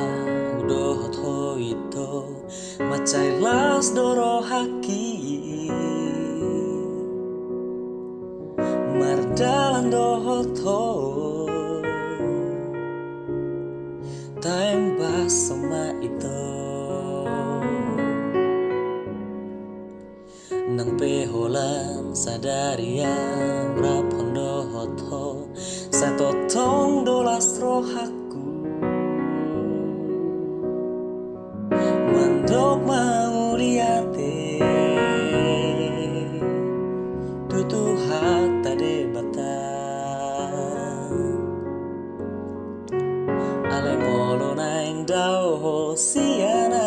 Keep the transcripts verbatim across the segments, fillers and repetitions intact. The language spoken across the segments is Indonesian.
udah ho itu macai las doro haki mardalan doho to time bas sama itu nang peholan sadaria rapondo hoto satu tong dolas rohaku mandok mau diate tutu hata debata ale molo naing dao siana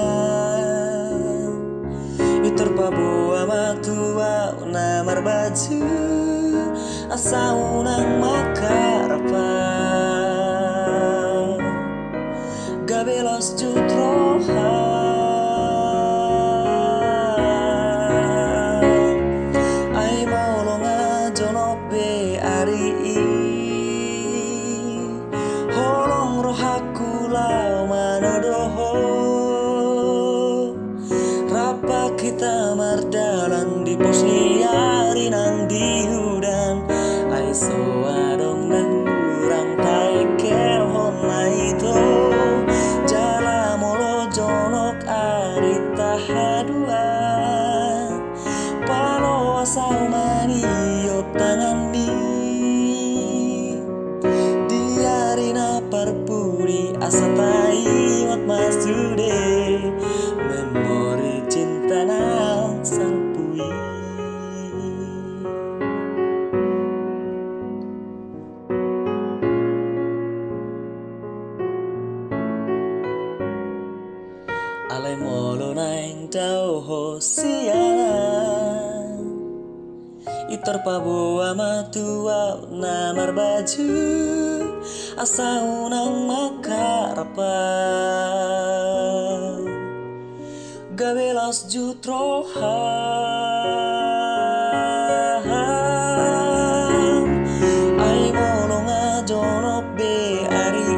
itor pabu amatua namar baju asa unang makarapa gabelos jutroha ai maulonga jonobe ari holong rohaku lau manodoho rapa kita mardalan di pos liari nang di hudan ai so adong nang urang tai kelhon itu jala molo jonok arita hadua palo asal mani yop tangan mi diarina parpuri asatai wat masude memori cinta nang sampui ale molo naing dao ho siana itor pabu amatua namar baju asa unang makarapa gabelas jutroha ai molonga jonok be ari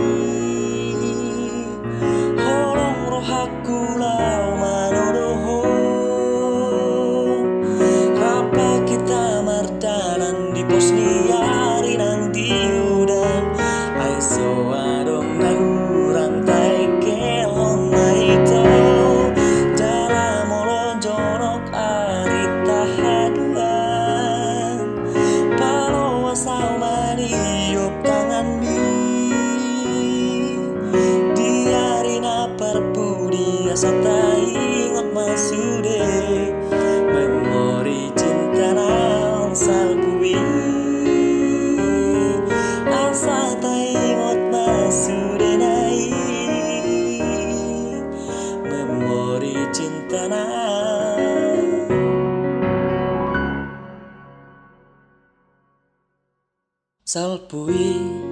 holong rohaku lau manodoho rapa kita mardalan di pos liari nang di udan ai so adong nang urang tai kelon maito sata ingat masude memori cinta nang salpui asa ta ingat masude nai memori cinta nang salpui